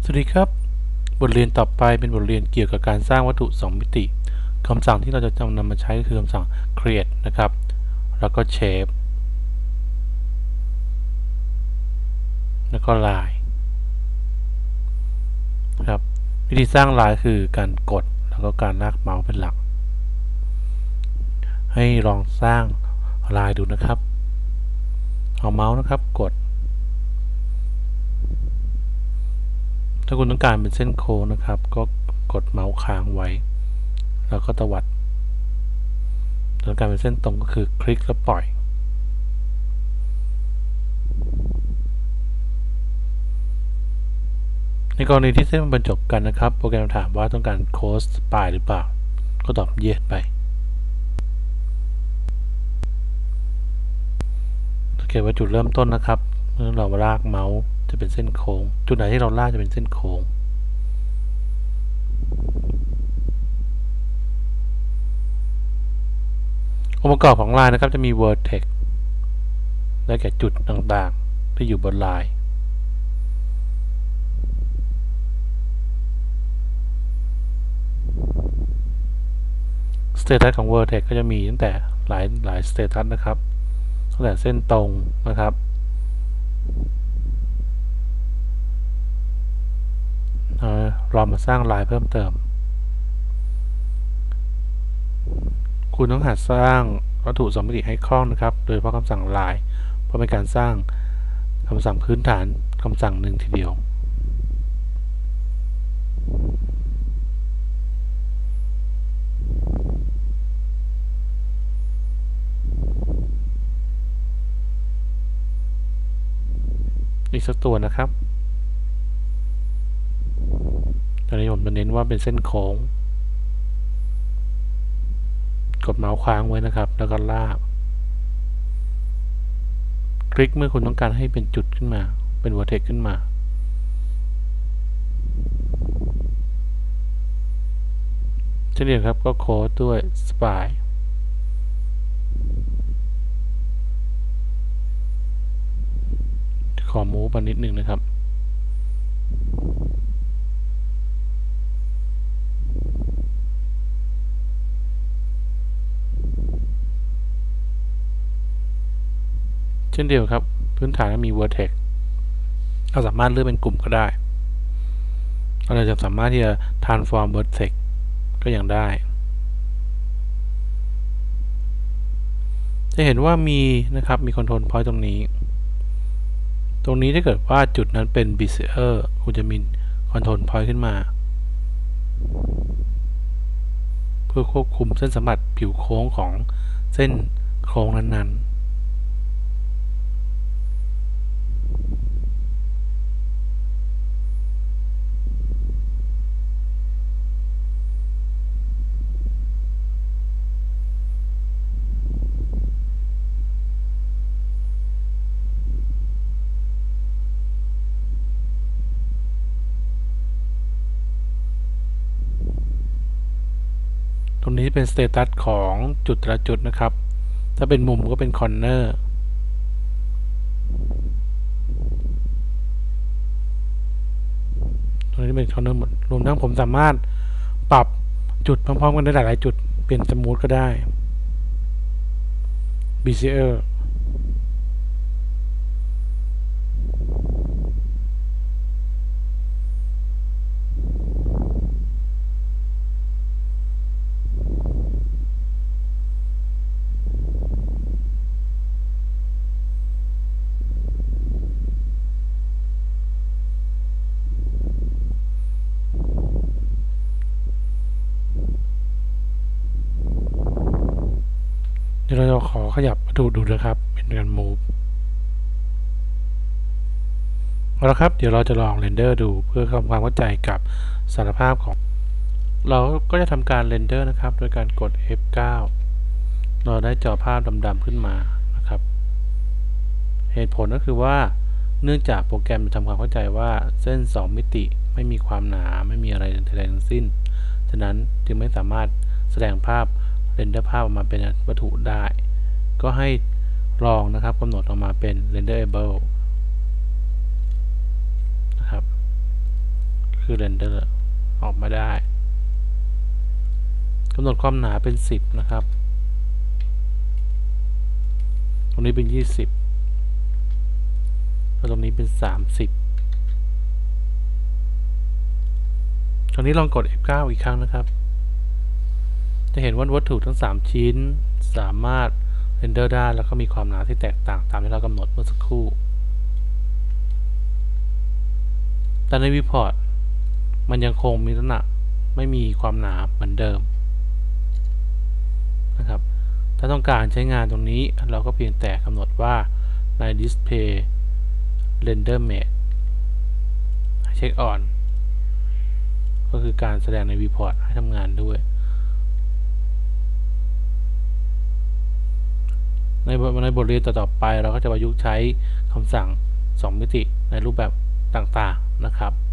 สวัสดีครับบทเรียนต่อไปเป็นบทเรียนเกี่ยวกับการสร้างวัตถุ2มิติคำสั่งที่เราจะนำมาใช้ก็คือคำสั่ง create นะครับแล้วก็ shape แล้วก็ line ครับวิธีสร้าง line คือการกดแล้วก็การลากเมาส์เป็นหลักให้ลองสร้าง line ดูนะครับเอาเมาส์นะครับกดถ้าคุณต้องการเป็นเส้นโค้งนะครับก็กดเมาส์ค้างไว้แล้วก็ตวัดต้องการเป็นเส้นตรงก็คือคลิกแล้วปล่อยในกรณีที่เส้นมันบรรจบกันนะครับโปรแกรมถามว่าต้องการ close spline หรือเปล่าก็ตอบ yes ไปสังเกตว่าจุดเริ่มต้นนะครับเมื่อเราลากเมาส์จะเป็นเส้นโค้งจุดไหนที่เราลากจะเป็นเส้นโค้งองค์ประกอบของลายนะครับจะมี vertex และแก่จุดต่างๆที่อยู่บนลายสเตตัสของ vertex ก็จะมีตั้งแต่หลายสเตตัสนะครับตั้งแต่เส้นตรงนะครับเรามาสร้างลายเพิ่มเติมคุณต้องหัดสร้างวัตถุ2มิติให้คล่องนะครับโดยเฉพาะคำสั่งลายเพราะเป็นการสร้างคำสั่งพื้นฐานคำสั่งหนึ่งทีเดียวอีกสักตัวนะครับตอนนี้ผมจะเน้นว่าเป็นเส้นโค้งกดเมาส์ค้างไว้นะครับแล้วก็ลากคลิกเมื่อคุณต้องการให้เป็นจุดขึ้นมาเป็น vertex ขึ้นมาเช่นเดียวครับก็โค้ดด้วย spline ขอมูฟมานิดนึงนะครับเช่นเดียวครับพื้นฐานมี vertex เราสามารถเลือกเป็นกลุ่มก็ได้เราจะสามารถที่จะ transform vertex ก็ยังได้จะเห็นว่ามีนะครับมี control point ตรงนี้ถ้าเกิดว่าจุดนั้นเป็น bezier คุณจะมี control point ขึ้นมาเพื่อควบคุมเส้นสัมผัสผิวโค้งของเส้นโค้งนั้นๆตรงนี้เป็น status ของจุดแต่ละจุดนะครับถ้าเป็นมุมก็เป็น corner ตรงนี้เป็น corner หมดรวมทั้งผมสามารถปรับจุดพร้อมๆกันได้หลายๆจุดเปลี่ยนสมูทก็ได้ bezierเดี๋ยวเราขอขยับวัตถุดูนะครับเป็นการ move เอาละครับเดี๋ยวเราจะลองเรนเดอร์ดูเพื่อทำความเข้าใจกับสารภาพของเราก็จะทำการเรนเดอร์นะครับโดยการกด F9 เราได้จอภาพดำๆขึ้นมานะครับเหตุผลก็คือว่าเนื่องจากโปรแกรมจะทำความเข้าใจว่าเส้น2มิติไม่มีความหนาไม่มีอะไรใดๆทั้งสิ้นฉะนั้นจึงไม่สามารถแสดงภาพเรนเดอร์ภาพออกมาเป็นวัตถุได้ก็ให้ลองนะครับกำหนดออกมาเป็น renderable นะครับเรนเดอร์ออกมาได้กำหนดความหนาเป็น10นะครับตรงนี้เป็น20แล้วตรงนี้เป็น30ตรงนี้ลองกด F9 อีกครั้งนะครับจะเห็นว่าวัตถุทั้ง3ชิ้นสามารถเรนเดอร์ได้แล้วก็มีความหนาที่แตกต่างตามที่เรากำหนดเมื่อสักครู่แต่ในวิวพอร์ตมันยังคงมีลักษณะไม่มีความหนาเหมือนเดิมนะครับถ้าต้องการใช้งานตรงนี้เราก็เพียงแต่กำหนดว่าใน Display Render Mode เช็ค On ก็คือการแสดงในวิวพอร์ตให้ทำงานด้วยในบทเรียนต่อไปเราก็จะประยุกต์ใช้คำสั่ง2มิติในรูปแบบต่างๆนะครับ